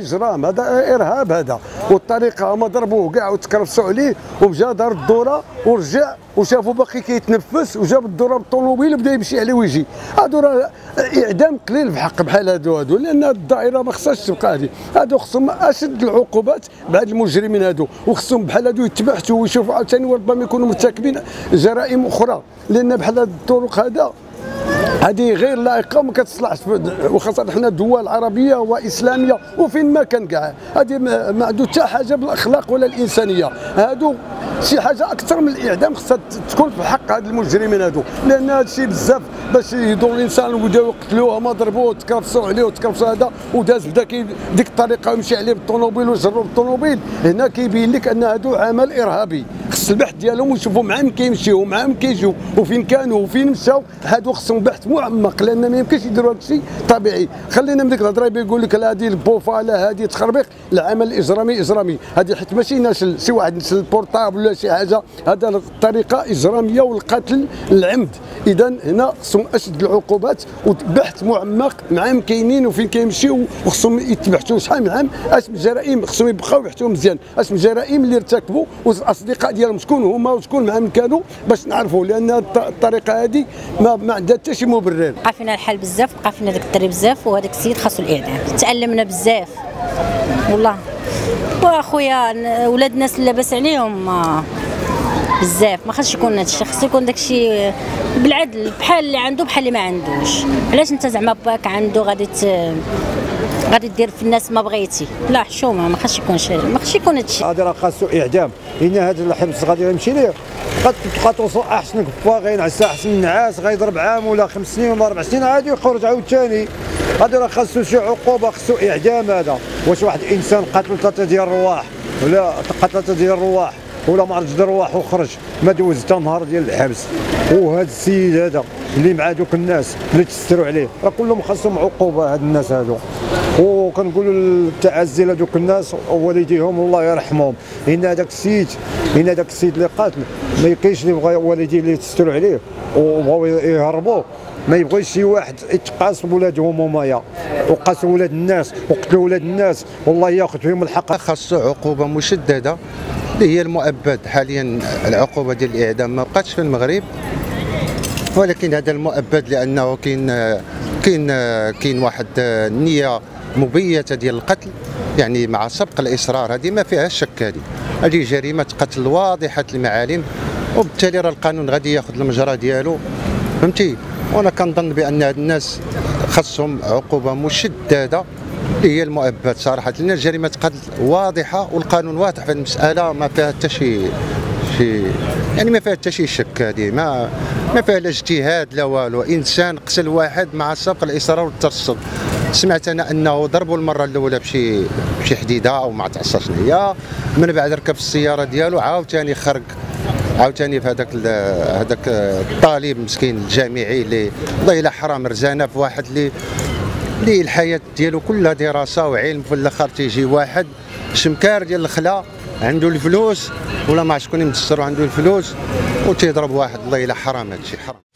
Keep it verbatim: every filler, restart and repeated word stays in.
اجرام، هذا ارهاب هذا. والطريقه هما ضربوه كاع وتكرفسوا عليه ومشى دار الدوره ورجع وشافوا باقي كيتنفس وجاب الدوره بالطوموبيل وبدا يمشي عليه ويجي. هادو راه اعدام قليل بحق بحال هادو هادو لان الدائره ما خصهاش تبقى هذه. هادو خصهم اشد العقوبات بعد المجرمين هادو، وخصهم بحال هادو يتبحثوا ويشوفوا عاوتاني وربما يكونوا مرتكبين جرائم اخرى، لان بحال هاد الطرق هذا هذه غير لائقه وما كتصلحش، وخاصه حنا دول عربيه واسلاميه وفين ما كان كاع هذه ما عندو حتى حاجه بالاخلاق ولا الانسانيه. هادو شي حاجه اكثر من الاعدام خصها تكون في حق هاد المجرمين هادو، لان هذا الشيء بزاف باش يدور الانسان وبداو يقتلوه ما ضربوه وتكرفسوا عليه وتكرفسوا هذا وداز بدا ديك الطريقه يمشي عليه بالطوموبيل ويجروا بالطوموبيل. هنا كيبين لك ان هادو عمل ارهابي، خص البحث ديالهم ويشوفوا مع من كيمشيو ومع من كيجيو وفين كانوا وفين مشاو. هادو خصهم بحث معمق لان ما يمكنش يديروا هذا الشيء طبيعي. خلينا من ديك الهضره يقول لك لا هذه البوفا لا هذه تخربيق، العمل الاجرامي اجرامي. هذه حيت ماشي ناشل شي واحد نشل البورطابل ولا شي حاجه، هذا الطريقه اجراميه والقتل العمد. اذا هنا خصهم اشد العقوبات وبحث معمق مع من كاينين وفين كيمشيو، وخصهم يتبحثوا شحال من عام اش من جرائم خصهم يبقاو يبحثوا مزيان اش من جرائم اللي ارتكبوا والاصدقاء ديالهم شكون هما وشكون مع من كانوا باش نعرفوا، لان الطريقه هذه ما, ما عندها حتى شي مبرر. بقى فينا الحال بزاف، بقى فينا داك الدري بزاف، وهذاك السيد خاصو الاعدام. تعلمنا بزاف والله، واخويا ولاد الناس اللي لاباس عليهم بزاف ما خاصش يكون هذا الشيء، خاص يكون داك الشيء بالعدل بحال اللي عنده بحال اللي ما عندوش. علاش انت زعما باك عنده غادي غادي دير في الناس ما بغيتي؟ لا حشومه، ما خاصش يكون شيء، ما خاصش يكون هذا الشيء. هذا راه خاصو اعدام، لان هذا الحبس غادي يمشي ليه قد توصل احسن كفا غينعس احسن النعاس غيضرب عام ولا خمس سنين ولا اربع سنين عادي يخرج عاوتاني. هذا راه خاصو شي عقوبه، خاصو اعدام. هذا واش واحد الانسان قتل ثلاثه ديال الرواح ولا قتل ثلاثه ديال الرواح ولا ما عرفش الرواح وخرج ما دوز حتى نهار ديال الحبس، وهذا السيد هذا اللي مع دوك الناس اللي تستروا عليه راه كلهم خاصهم عقوبه. هاد الناس هادو وكنقولوا التعزي لهذوك الناس ووالديهم الله يرحمهم، لان هذاك السيد لان هذاك السيد اللي قاتل ما يبقيش اللي بغا والديه اللي تستروا عليه وبغاو يهربوا، ما يبغيش شي واحد يتقاس بولادهم همايا وقاسوا ولاد الناس وقتلوا ولاد الناس والله ياخذ فيهم الحق. خاصو عقوبه مشدده اللي هي المؤبد. حاليا العقوبه ديال الاعدام ما بقاتش في المغرب، ولكن هذا المؤبد لانه كاين كاين كاين واحد النيه مبيته ديال القتل، يعني مع سبق الاصرار. هذه ما فيها شك، هذه هذه جريمه قتل واضحه المعالم، وبالتالي راه القانون غادي ياخذ المجرى ديالو، فهمتي. وانا كنظن بان هاد الناس خاصهم عقوبه مشدده اللي هي المؤبد صراحه، لان جريمه قتل واضحه والقانون واضح في المساله، ما فيها حتى شي شي يعني ما فيها حتى شي شك. هذه ما ما فيها لا اجتهاد لا والو، انسان قتل واحد مع سبق الاصرار والترصد. سمعت انا انه ضربوا المره الاولى بشي بشي حديده او ما تعرف شنو هي، من بعد ركب في السياره ديالو عاوتاني خرج عاوتاني في هذاك هذاك الطالب مسكين الجامعي اللي الله يلا حرام رزانه في واحد اللي اللي الحياه ديالو كلها دراسه وعلم، في الاخر تيجي واحد شمكار ديال الخلا عنده الفلوس ولا ما عرف شكون يمسرو عنده الفلوس وتيضرب واحد الله يلا حرام. هذا الشيء حرام.